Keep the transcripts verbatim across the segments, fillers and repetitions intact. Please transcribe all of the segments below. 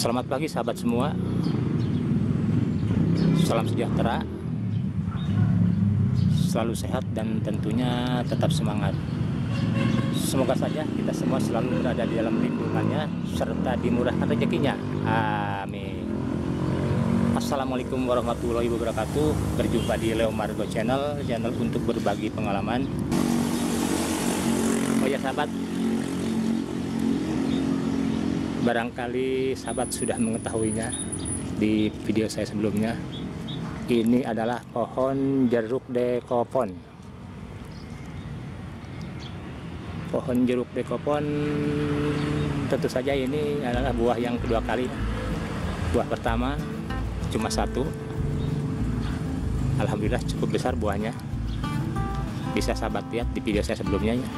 Selamat pagi sahabat semua. Salam sejahtera, selalu sehat dan tentunya tetap semangat. Semoga saja kita semua selalu berada di dalam lindungannya serta dimurahkan rezekinya. Amin. Assalamualaikum warahmatullahi wabarakatuh. Berjumpa di Leo Margo Channel, channel untuk berbagi pengalaman. Oh ya sahabat, barangkali sahabat sudah mengetahuinya di video saya sebelumnya. Ini adalah pohon jeruk dekopon. Pohon jeruk dekopon tentu saja ini adalah buah yang kedua kali. Buah pertama cuma satu. Alhamdulillah cukup besar buahnya. Bisa sahabat lihat di video saya sebelumnya ya.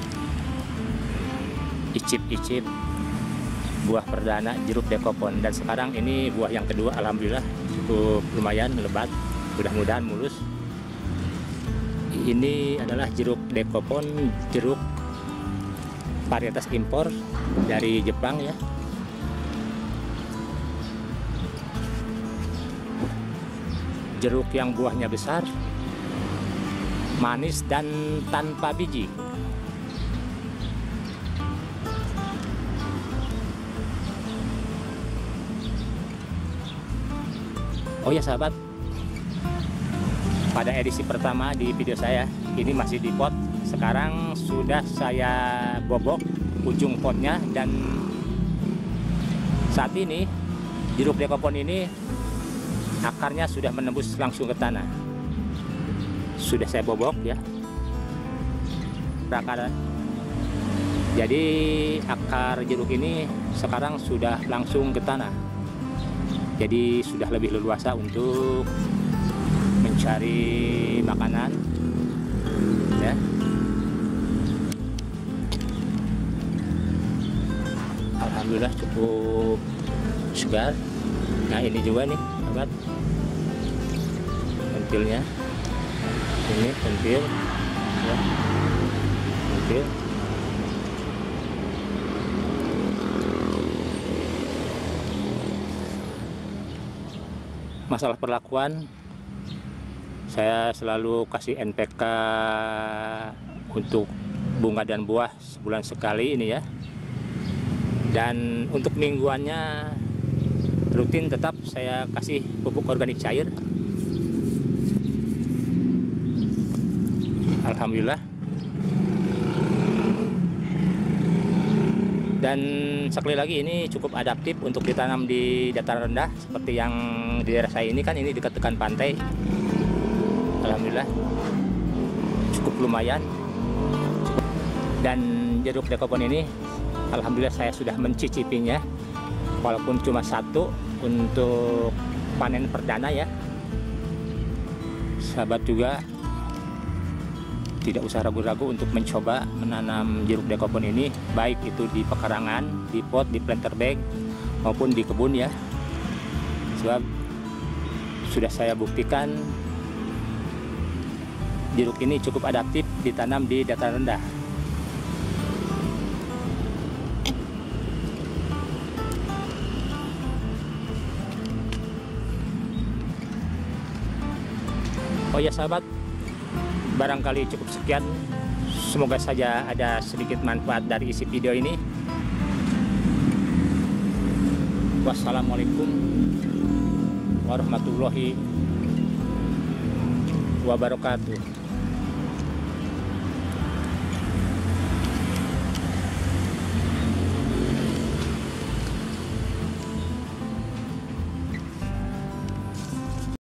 Icip-icip buah perdana jeruk dekopon, dan sekarang ini buah yang kedua. Alhamdulillah cukup lumayan lebat, mudah-mudahan mulus. Ini adalah jeruk dekopon, jeruk varietas impor dari Jepang ya. Jeruk yang buahnya besar, manis dan tanpa biji. Oh ya sahabat, pada edisi pertama di video saya ini masih di pot. Sekarang sudah saya bobok ujung potnya, dan saat ini jeruk dekopon ini akarnya sudah menembus langsung ke tanah. Sudah saya bobok ya akar. Jadi akar jeruk ini sekarang sudah langsung ke tanah. Jadi sudah lebih leluasa untuk mencari makanan ya. Alhamdulillah cukup segar. Nah ini juga nih sahabat, pentilnya ini pentil ya, pentil. Masalah perlakuan, saya selalu kasih N P K untuk bunga dan buah sebulan sekali ini ya. Dan untuk mingguannya rutin tetap saya kasih pupuk organik cair. Alhamdulillah. Dan sekali lagi ini cukup adaptif untuk ditanam di dataran rendah seperti yang di daerah saya ini, kan ini dekat dengan pantai. Alhamdulillah cukup lumayan. Dan jeruk dekopon ini alhamdulillah saya sudah mencicipinya, walaupun cuma satu untuk panen perdana ya. Sahabat juga tidak usah ragu-ragu untuk mencoba menanam jeruk dekopon ini, baik itu di pekarangan, di pot, di planter bag, maupun di kebun ya. Sebab sudah saya buktikan jeruk ini cukup adaptif ditanam di dataran rendah. Oh ya sahabat, barangkali cukup sekian. Semoga saja ada sedikit manfaat dari isi video ini. Wassalamualaikum warahmatullahi wabarakatuh.